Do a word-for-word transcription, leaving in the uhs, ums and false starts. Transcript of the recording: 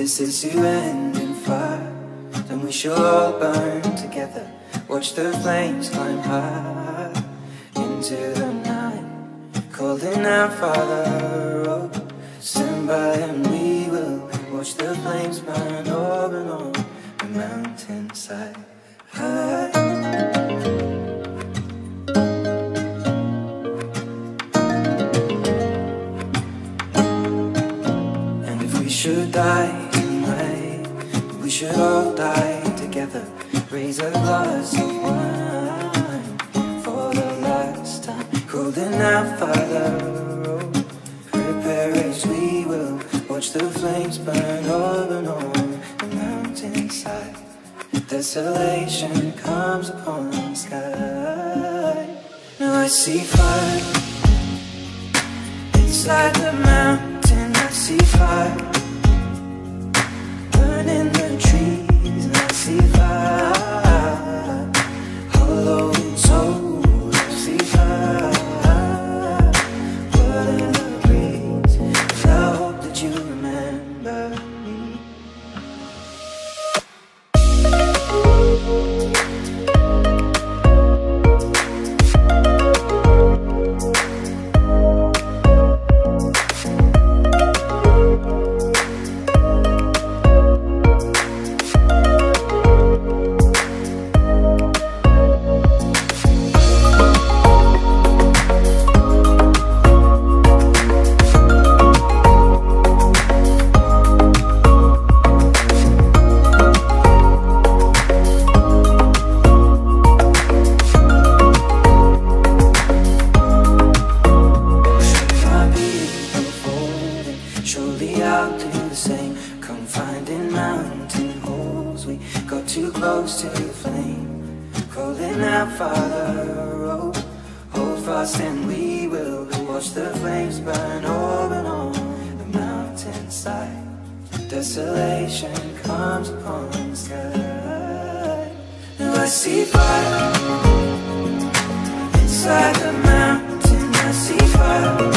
this is to end in fire, then we shall all burn together. Watch the flames climb high into the night, calling out, Father, oh, stand by and we will watch the flames burn over and on the mountainside. High. And if we should die tonight, we should all die together. Raise a glass of wine for the last time, calling out, Father, oh, prepare as we will watch the flames burn over and on the mountainside. Desolation comes upon the sky. Now I see fire inside the mountain. I see fire burning the trees, and I see fire hollow and soul. I see fire burning the breeze, and I hope that you remember me. Surely I'll do the same. Confined in mountain holes, we got too close to the flame, calling out, Father, oh, hold fast and we will watch the flames burn over and on the mountainside. Desolation comes upon the sky. Now I see fire inside the mountain. I see fire